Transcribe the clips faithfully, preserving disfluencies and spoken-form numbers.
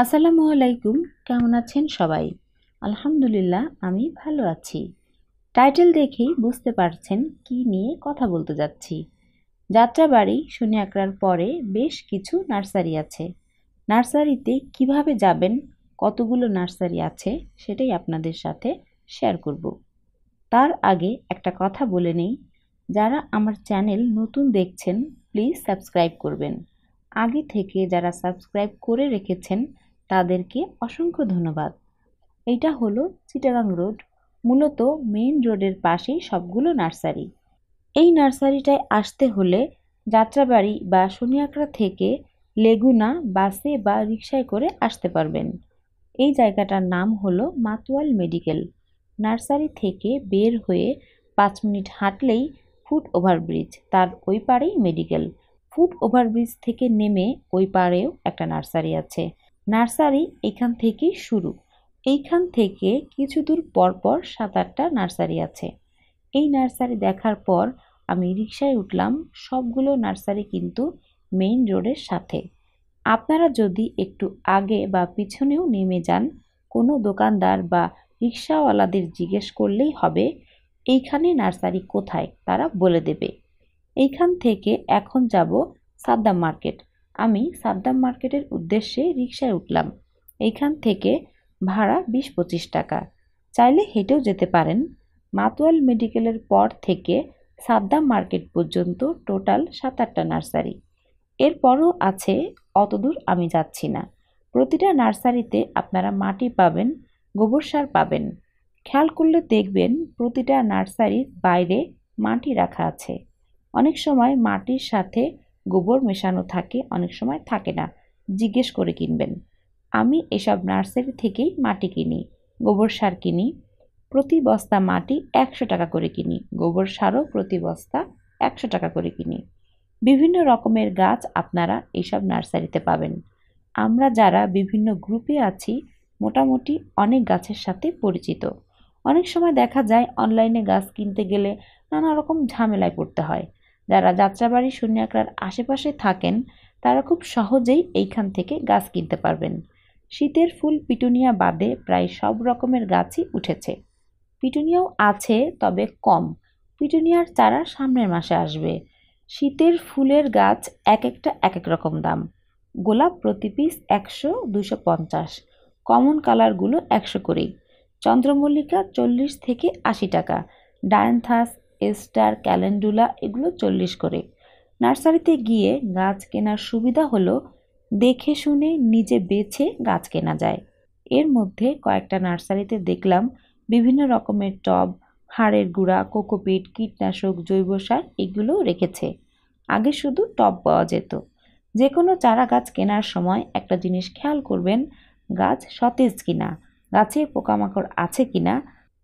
আসসালামু আলাইকুম। কেমন আছেন সবাই? আলহামদুলিল্লাহ আমি ভালো আছি। টাইটেল দেখেই বুঝতে পারছেন কি নিয়ে কথা বলতে যাচ্ছি। যাত্রাবাড়ি শনি আঁকড়ার পরে বেশ কিছু নার্সারি আছে। নার্সারিতে কিভাবে যাবেন, কতগুলো নার্সারি আছে সেটাই আপনাদের সাথে শেয়ার করব। তার আগে একটা কথা বলে নেই, যারা আমার চ্যানেল নতুন দেখছেন প্লিজ সাবস্ক্রাইব করবেন। আগে থেকে যারা সাবস্ক্রাইব করে রেখেছেন তাদেরকে অসংখ্য ধন্যবাদ। এইটা হলো চিটাগাং রোড, মূলত মেইন রোডের পাশেই সবগুলো নার্সারি। এই নার্সারিটায় আসতে হলে যাত্রাবাড়ি বা শনিয়াকড়া থেকে লেগুনা বাসে বা রিকশায় করে আসতে পারবেন। এই জায়গাটার নাম হলো মাতোয়াল মেডিকেল। নার্সারি থেকে বের হয়ে পাঁচ মিনিট হাঁটলেই ফুট ওভারব্রিজ, তার ওই পারেই মেডিকেল। ফুট ওভারব্রিজ থেকে নেমে ওই পারেও একটা নার্সারি আছে। নার্সারি এখান থেকেই শুরু। এইখান থেকে কিছু দূর পরপর সাত আটটা নার্সারি আছে। এই নার্সারি দেখার পর আমি রিকশায় উঠলাম। সবগুলো নার্সারি কিন্তু মেইন রোডের সাথে। আপনারা যদি একটু আগে বা পিছনেও নেমে যান, কোনো দোকানদার বা রিকশাওয়ালাদের জিজ্ঞেস করলেই হবে এইখানে নার্সারি কোথায়, তারা বলে দেবে। এইখান থেকে এখন যাব সাদ্দাম মার্কেট। আমি সাদ্দাম মার্কেটের উদ্দেশ্যে রিকশায় উঠলাম। এইখান থেকে ভাড়া বিশ পঁচিশ টাকা। চাইলে হেঁটেও যেতে পারেন। মাতোয়াল মেডিকেলের পর থেকে সাদ্দাম মার্কেট পর্যন্ত টোটাল সাত আটটা নার্সারি। এরপরও আছে, অতদূর আমি যাচ্ছি না। প্রতিটা নার্সারিতে আপনারা মাটি পাবেন, গোবর সার পাবেন। খেয়াল করলে দেখবেন প্রতিটা নার্সারির বাইরে মাটি রাখা আছে। অনেক সময় মাটির সাথে গোবর মেশানো থাকে, অনেক সময় থাকে না, জিজ্ঞেস করে কিনবেন। আমি এসব নার্সারি থেকেই মাটি কিনি, গোবর সার কিনি। প্রতি বস্তা মাটি একশো টাকা করে কিনি, গোবর সারও প্রতি বস্তা একশো টাকা করে কিনি। বিভিন্ন রকমের গাছ আপনারা এইসব নার্সারিতে পাবেন। আমরা যারা বিভিন্ন গ্রুপে আছি মোটামুটি অনেক গাছের সাথে পরিচিত। অনেক সময় দেখা যায় অনলাইনে গাছ কিনতে গেলে নানা রকম ঝামেলায় পড়তে হয়। যারা যাত্রাবাড়ি শনি আঁকড়ার আশেপাশে থাকেন তারা খুব সহজেই এইখান থেকে গাছ কিনতে পারবেন। শীতের ফুল পিটুনিয়া বাদে প্রায় সব রকমের গাছই উঠেছে। পিটুনিয়াও আছে, তবে কম। পিটুনিয়ার চারা সামনের মাসে আসবে। শীতের ফুলের গাছ এক একটা এক এক রকম দাম। গোলাপ প্রতি পিস একশো দুশো পঞ্চাশ, কমন কালারগুলো একশো করেই। চন্দ্রমল্লিকা চল্লিশ থেকে আশি টাকা, ডায়ান্থাস, এস্টার, ক্যালেন্ডুলা এগুলো চল্লিশ করে। নার্সারিতে গিয়ে গাছ কেনার সুবিধা হলো দেখে শুনে নিজে বেছে গাছ কেনা যায়। এর মধ্যে কয়েকটা নার্সারিতে দেখলাম বিভিন্ন রকমের টব, হাড়ের গুঁড়া, কোকোপিট, কীটনাশক, জৈব সার এগুলোও রেখেছে। আগে শুধু টব পাওয়া যেত। যে কোনো চারা গাছ কেনার সময় একটা জিনিস খেয়াল করবেন, গাছ সতেজ কিনা, গাছে পোকামাকড় আছে কিনা,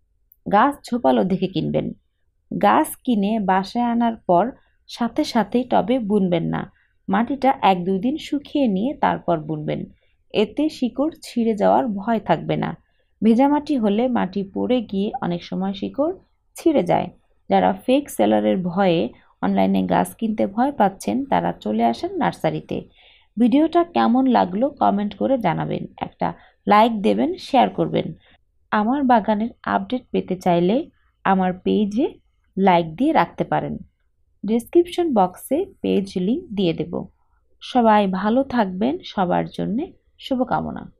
গাছ ঝোপালো দেখে কিনবেন। গাছ কিনে বাসায় আনার পর সাথে সাথেই টবে বুনবেন না। মাটিটা এক দুই দিন শুকিয়ে নিয়ে তারপর বুনবেন। এতে শিকড় ছিঁড়ে যাওয়ার ভয় থাকবে না। ভেজা মাটি হলে মাটি পড়ে গিয়ে অনেক সময় শিকড় ছিঁড়ে যায়। যারা ফেক সেলারের ভয়ে অনলাইনে গাছ কিনতে ভয় পাচ্ছেন তারা চলে আসেন নার্সারিতে। ভিডিওটা কেমন লাগলো কমেন্ট করে জানাবেন, একটা লাইক দেবেন, শেয়ার করবেন। আমার বাগানের আপডেট পেতে চাইলে আমার পেজে লাইক দিয়ে রাখতে পারেন। ডেসক্রিপশন বক্সে পেজ লিংক দিয়ে দেব। সবাই ভালো থাকবেন, সবার জন্যে শুভকামনা।